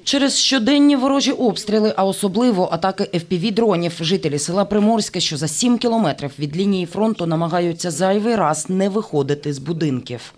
Через щоденні ворожі обстріли, а особливо атаки FPV-дронів, жителі села Приморське, що за 7 кілометрів від лінії фронту, намагаються зайвий раз не виходити з будинків.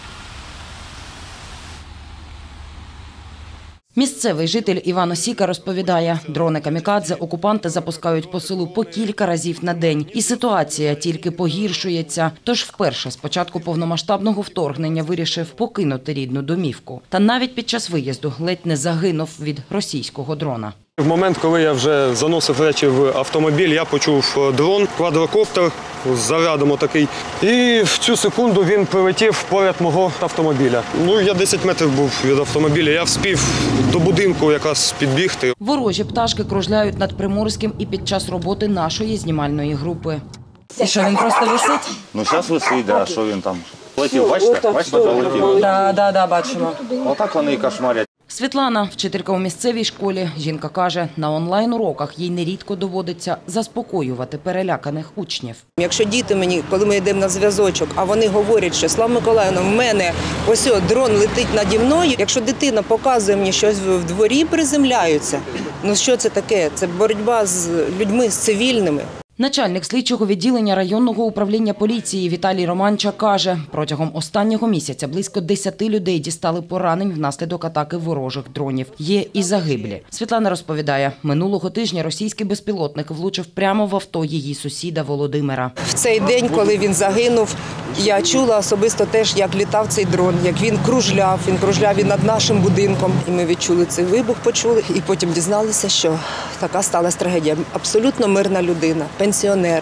Місцевий житель Іван Осіка розповідає, дрони камікадзе окупанти запускають по селу по кілька разів на день. І ситуація тільки погіршується. Тож вперше з початку повномасштабного вторгнення вирішив покинути рідну домівку. Та навіть під час виїзду ледь не загинув від російського дрона. В момент, коли я вже заносив речі в автомобіль, я почув дрон, квадрокоптер з зарядом отакий. І в цю секунду він прилетів поряд мого автомобіля. Я 10 метрів був від автомобіля, я вспів до будинку якраз підбігти. Ворожі пташки кружляють над Приморським і під час роботи нашої знімальної групи. І що, він просто висить? Зараз висить, а що він там? Летів, бачите? Бачите, летів? Так, бачимо. Отак вони і кошмарять. Світлана, вчителька у місцевій школі, жінка каже, на онлайн-уроках їй нерідко доводиться заспокоювати переляканих учнів. Якщо діти мені, коли ми йдемо на зв'язочок, а вони говорять, що Слава Миколаївна, в мене ось дрон летить наді мною, якщо дитина показує мені щось в дворі, приземляються. Що це таке? Це боротьба з людьми, з цивільними. Начальник слідчого відділення районного управління поліції Віталій Романча каже, протягом останнього місяця близько 10 людей дістали поранень внаслідок атаки ворожих дронів. Є і загиблі. Світлана розповідає, минулого тижня російський безпілотник влучив прямо в авто її сусіда Володимира. В цей день, коли він загинув, я чула особисто теж, як літав цей дрон, як він кружляв і над нашим будинком. І ми відчули цей вибух, почули, і потім дізналися, що така сталася трагедія. Абсолютно мирна людина, пенсіонер,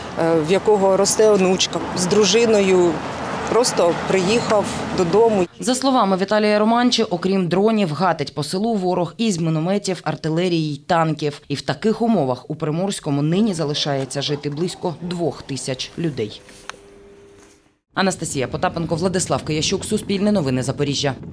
в якого росте онучка, з дружиною просто приїхав додому. За словами Віталія Романчі, окрім дронів, гатить по селу ворог із мінометів, артилерії й танків. І в таких умовах у Приморському нині залишається жити близько 2000 людей. Анастасія Потапенко, Владислав Киящук, Суспільне новини, Запоріжжя.